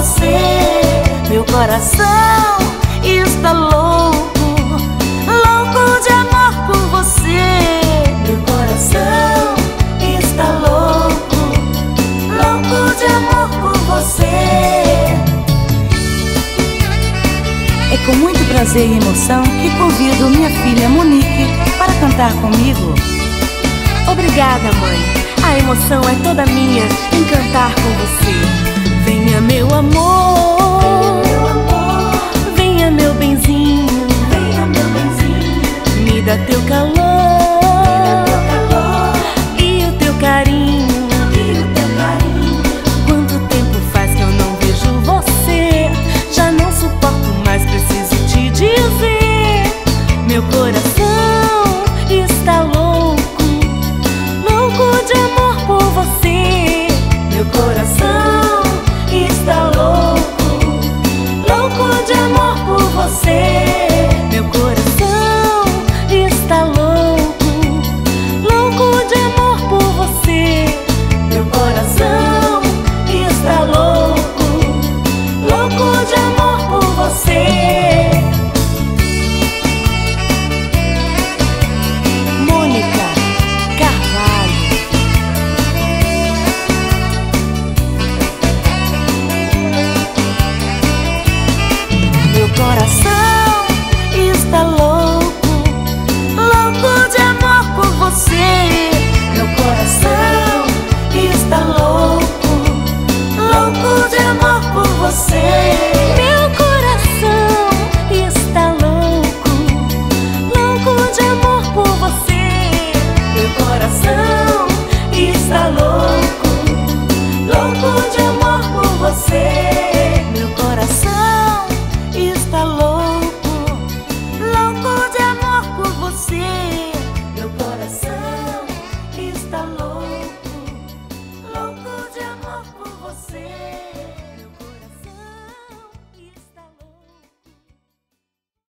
você. Meu coração está louco, louco de amor por você. Meu coração está louco, louco de amor por você. É com muito prazer e emoção que convido minha filha Monique para cantar comigo. Obrigada, mãe. A emoção é toda minha em cantar com você. Venha, meu amor, venha, meu benzinho, me dá teu calor e o teu carinho. Quanto tempo faz que eu não vejo você? Já não suporto mais, preciso te dizer. Meu coração está louco, louco de amor por você. Meu coração está louco, louco de amor por você. Meu coração está louco, louco de amor por você. Meu coração está louco, louco de amor por você. Mônica Carvalho. Meu coração está louco, louco de amor por você. Meu coração está louco, louco de amor por você. Meu coração está louco, louco de amor por você. Meu coração está louco, louco de amor por você. Meu coração está louco, louco de amor por você. Meu coração está louco, louco de amor por você.